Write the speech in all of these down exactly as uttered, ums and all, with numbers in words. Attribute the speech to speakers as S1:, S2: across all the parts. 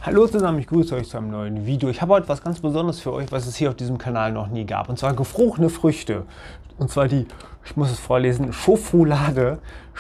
S1: Hallo zusammen, ich grüße euch zu einem neuen Video. Ich habe heute was ganz Besonderes für euch, was es hier auf diesem Kanal noch nie gab. Und zwar gefrorene Früchte. Und zwar die, ich muss es vorlesen, Schofolade,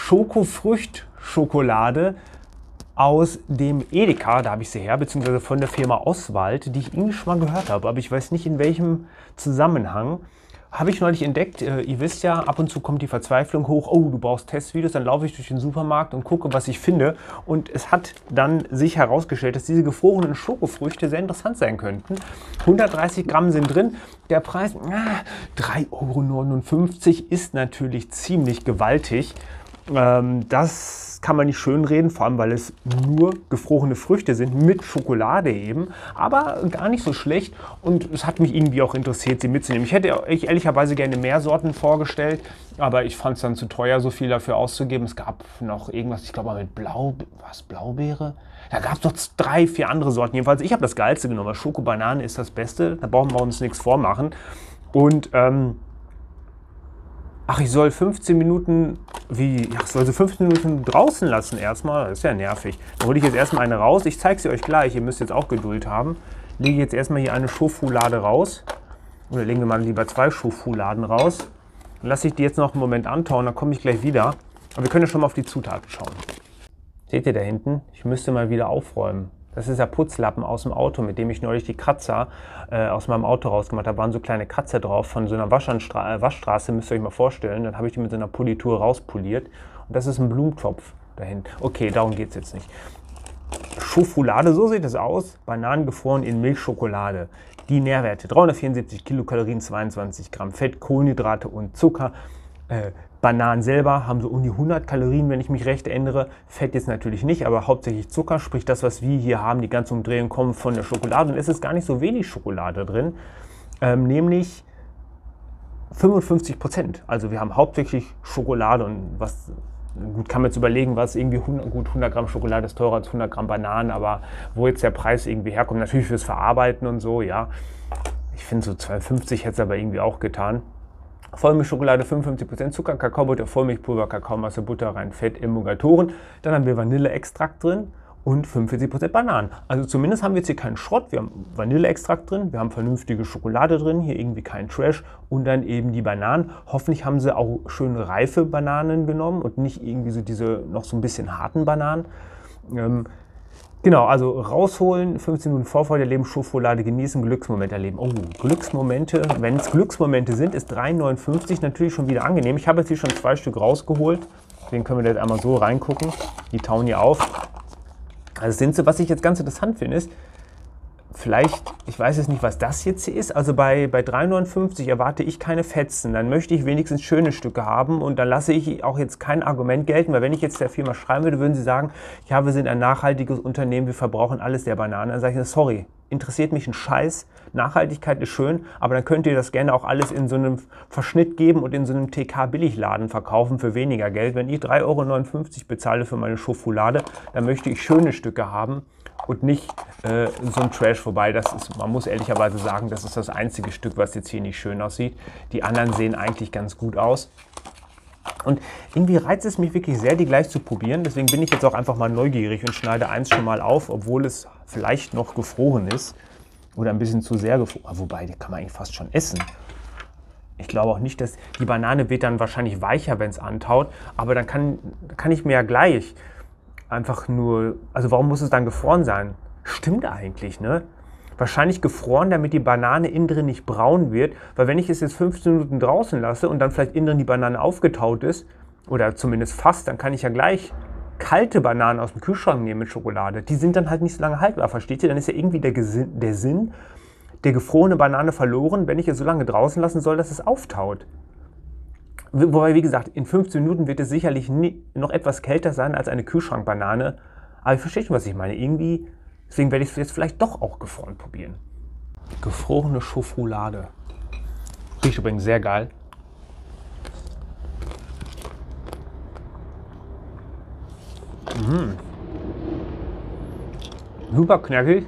S1: Schokofrücht-Schokolade aus dem Edeka, da habe ich sie her, beziehungsweise von der Firma Oswald, die ich irgendwie schon mal gehört habe, aber ich weiß nicht in welchem Zusammenhang. Habe ich neulich entdeckt, äh, ihr wisst ja, ab und zu kommt die Verzweiflung hoch, oh, du brauchst Testvideos, dann laufe ich durch den Supermarkt und gucke, was ich finde. Und es hat dann sich herausgestellt, dass diese gefrorenen Schokofrüchte sehr interessant sein könnten. hundertdreißig Gramm sind drin, der Preis ah, drei Euro neunundfünfzig ist natürlich ziemlich gewaltig. Ähm, das kann man nicht schönreden, vor allem weil es nur gefrorene Früchte sind, mit Schokolade eben, aber gar nicht so schlecht und es hat mich irgendwie auch interessiert, sie mitzunehmen. Ich hätte euch ehrlicherweise gerne mehr Sorten vorgestellt, aber ich fand es dann zu teuer, so viel dafür auszugeben. Es gab noch irgendwas, ich glaube mal mit Blau, was, Blaubeere? Da gab es noch drei, vier andere Sorten. Jedenfalls, ich habe das Geilste genommen, weil Schokobanane ist das Beste, da brauchen wir uns nichts vormachen. Und, ähm, ach, ich soll fünfzehn Minuten, wie, ja, ich soll sie fünfzehn Minuten draußen lassen erstmal, das ist ja nervig. Dann hole ich jetzt erstmal eine raus, ich zeige sie euch gleich, ihr müsst jetzt auch Geduld haben. Lege jetzt erstmal hier eine Schofolade raus, oder legen wir mal lieber zwei Schofoladen raus. Dann lasse ich die jetzt noch einen Moment antauen, dann komme ich gleich wieder. Aber wir können ja schon mal auf die Zutaten schauen. Seht ihr da hinten? Ich müsste mal wieder aufräumen. Das ist der Putzlappen aus dem Auto, mit dem ich neulich die Kratzer äh, aus meinem Auto rausgemacht habe. Da waren so kleine Kratzer drauf von so einer Waschstra äh, Waschstraße, müsst ihr euch mal vorstellen. Dann habe ich die mit so einer Politur rauspoliert. Und das ist ein Blumentopf dahin. Okay, darum geht es jetzt nicht. Schofolade, so sieht es aus. Bananen gefroren in Milchschokolade. Die Nährwerte: dreihundertvierundsiebzig Kilokalorien, zweiundzwanzig Gramm Fett, Kohlenhydrate und Zucker. Äh, Bananen selber haben so um die hundert Kalorien, wenn ich mich recht erinnere. Fett jetzt natürlich nicht, aber hauptsächlich Zucker, sprich das, was wir hier haben, die ganze Umdrehung kommen von der Schokolade. Und es ist gar nicht so wenig Schokolade drin, ähm, nämlich fünfundfünfzig Prozent. Also wir haben hauptsächlich Schokolade und was, gut, kann man jetzt überlegen, was irgendwie hundert, gut hundert Gramm Schokolade ist teurer als hundert Gramm Bananen, aber wo jetzt der Preis irgendwie herkommt, natürlich fürs Verarbeiten und so, ja. Ich finde so zwei fünfzig hätte es aber irgendwie auch getan. Vollmilchschokolade, fünfundfünfzig Prozent Zucker, Kakaobutter, Vollmilchpulver, Kakaomasse, Butter, rein Fett, Emulgatoren. Dann haben wir Vanilleextrakt drin und fünfundvierzig Prozent Bananen. Also zumindest haben wir jetzt hier keinen Schrott. Wir haben Vanilleextrakt drin, wir haben vernünftige Schokolade drin, hier irgendwie kein Trash und dann eben die Bananen. Hoffentlich haben sie auch schön reife Bananen genommen und nicht irgendwie so diese noch so ein bisschen harten Bananen. Ähm, Genau, also rausholen, fünfzehn Minuten Vorfreude erleben, Schokolade genießen, Glücksmomente erleben. Oh, Glücksmomente, wenn es Glücksmomente sind, ist drei neunundfünfzig natürlich schon wieder angenehm. Ich habe jetzt hier schon zwei Stück rausgeholt, deswegen können wir jetzt einmal so reingucken. Die tauen hier auf. Also sind sie, was ich jetzt ganz interessant finde, ist, vielleicht, ich weiß jetzt nicht, was das jetzt hier ist, also bei, bei drei neunundfünfzig erwarte ich keine Fetzen, dann möchte ich wenigstens schöne Stücke haben und dann lasse ich auch jetzt kein Argument gelten, weil wenn ich jetzt der Firma schreiben würde, würden sie sagen, ja, wir sind ein nachhaltiges Unternehmen, wir verbrauchen alles der Banane. Dann sage ich, sorry, interessiert mich ein Scheiß, Nachhaltigkeit ist schön, aber dann könnt ihr das gerne auch alles in so einem Verschnitt geben und in so einem T K-Billigladen verkaufen für weniger Geld. Wenn ich drei Euro neunundfünfzig bezahle für meine Schokolade, dann möchte ich schöne Stücke haben und nicht äh, so ein Trash, wobei das ist, man muss ehrlicherweise sagen, das ist das einzige Stück, was jetzt hier nicht schön aussieht. Die anderen sehen eigentlich ganz gut aus. Und irgendwie reizt es mich wirklich sehr, die gleich zu probieren. Deswegen bin ich jetzt auch einfach mal neugierig und schneide eins schon mal auf, obwohl es vielleicht noch gefroren ist. Oder ein bisschen zu sehr gefroren. Wobei, die kann man eigentlich fast schon essen. Ich glaube auch nicht, dass die Banane wird dann wahrscheinlich weicher, wenn es antaut. Aber dann kann, kann ich mir ja gleich einfach nur, also warum muss es dann gefroren sein? Stimmt eigentlich, ne? Wahrscheinlich gefroren, damit die Banane innen drin nicht braun wird, weil wenn ich es jetzt fünfzehn Minuten draußen lasse und dann vielleicht innen drin die Banane aufgetaut ist, oder zumindest fast, dann kann ich ja gleich kalte Bananen aus dem Kühlschrank nehmen mit Schokolade. Die sind dann halt nicht so lange haltbar, versteht ihr? Dann ist ja irgendwie der, Gesinn, der Sinn der gefrorene Banane verloren, wenn ich es so lange draußen lassen soll, dass es auftaut. Wobei, wie gesagt, in fünfzehn Minuten wird es sicherlich nie, noch etwas kälter sein als eine Kühlschrankbanane. Aber ich verstehe schon, was ich meine. Irgendwie, deswegen werde ich es jetzt vielleicht doch auch gefroren probieren. Gefrorene Schokolade. Riecht übrigens sehr geil. Mmh. Super knackig.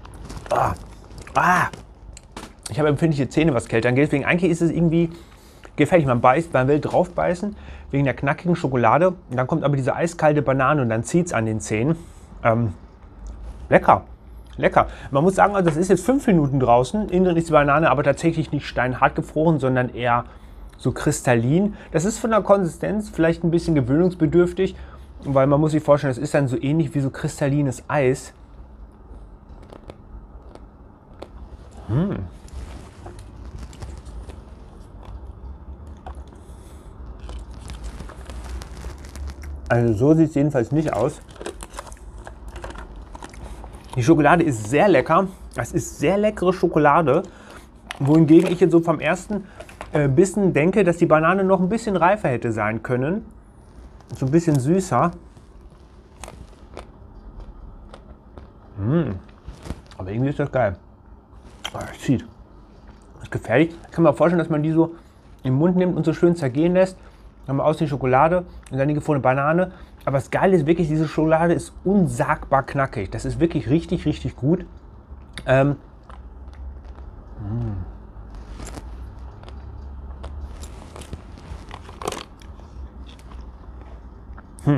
S1: Ah. Ah. Ich habe empfindliche Zähne, was kälter angeht. Deswegen eigentlich ist es irgendwie gefährlich. Man beißt, man will drauf beißen, wegen der knackigen Schokolade. Und dann kommt aber diese eiskalte Banane und dann zieht es an den Zähnen. Ähm, lecker, lecker. Man muss sagen, also das ist jetzt fünf Minuten draußen. Innen drin ist die Banane aber tatsächlich nicht steinhart gefroren, sondern eher so kristallin. Das ist von der Konsistenz vielleicht ein bisschen gewöhnungsbedürftig, weil man muss sich vorstellen, das ist dann so ähnlich wie so kristallines Eis. Hm. Also so sieht es jedenfalls nicht aus. Die Schokolade ist sehr lecker. Es ist sehr leckere Schokolade, wohingegen ich jetzt so vom ersten äh, Bissen denke, dass die Banane noch ein bisschen reifer hätte sein können. So ein bisschen süßer. Mmh. Aber irgendwie ist das geil. Oh, das zieht. Das ist gefährlich. Ich kann mir vorstellen, dass man die so im Mund nimmt und so schön zergehen lässt. Dann haben wir aus die Schokolade und dann die gefrorene Banane. Aber das Geile ist wirklich, diese Schokolade ist unsagbar knackig. Das ist wirklich richtig, richtig gut. Ähm. Hm.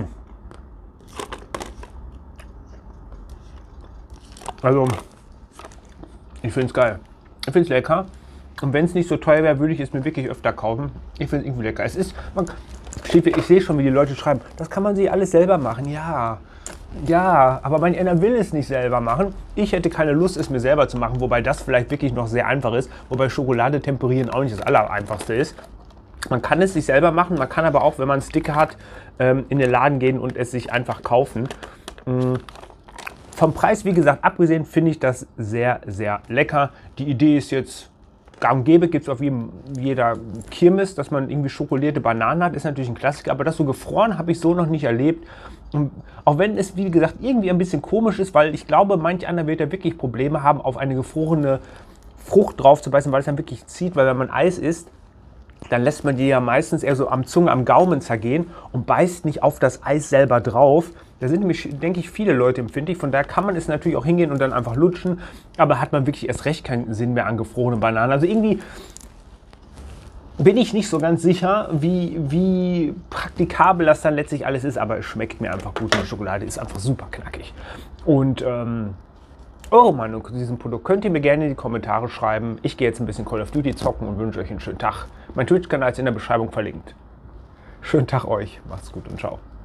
S1: Also, ich finde es geil. Ich finde es lecker. Und wenn es nicht so teuer wäre, würde ich es mir wirklich öfter kaufen. Ich finde es irgendwie lecker. Es ist, man, ich sehe schon, wie die Leute schreiben, das kann man sich alles selber machen. Ja, ja, aber manch einer will es nicht selber machen. Ich hätte keine Lust, es mir selber zu machen, wobei das vielleicht wirklich noch sehr einfach ist. Wobei Schokolade temperieren auch nicht das Allereinfachste ist. Man kann es sich selber machen, man kann aber auch, wenn man einen Sticker hat, in den Laden gehen und es sich einfach kaufen. Vom Preis, wie gesagt, abgesehen, finde ich das sehr, sehr lecker. Die Idee ist jetzt gang und gäbe, gibt es auf jedem, jeder Kirmes, dass man irgendwie schokolierte Bananen hat, ist natürlich ein Klassiker, aber das so gefroren habe ich so noch nicht erlebt. Und auch wenn es, wie gesagt, irgendwie ein bisschen komisch ist, weil ich glaube, manch einer wird ja wirklich Probleme haben, auf eine gefrorene Frucht drauf zu beißen, weil es dann wirklich zieht, weil wenn man Eis isst, dann lässt man die ja meistens eher so am Zunge, am Gaumen zergehen und beißt nicht auf das Eis selber drauf. Da sind nämlich, denke ich, viele Leute empfindlich. Von daher kann man es natürlich auch hingehen und dann einfach lutschen. Aber hat man wirklich erst recht keinen Sinn mehr an gefrorenen Bananen. Also irgendwie bin ich nicht so ganz sicher, wie, wie praktikabel das dann letztlich alles ist. Aber es schmeckt mir einfach gut. Die Schokolade ist einfach super knackig. Und ähm, eure Meinung zu diesem Produkt könnt ihr mir gerne in die Kommentare schreiben. Ich gehe jetzt ein bisschen Call of Duty zocken und wünsche euch einen schönen Tag. Mein Twitch-Kanal ist in der Beschreibung verlinkt. Schönen Tag euch. Macht's gut und ciao.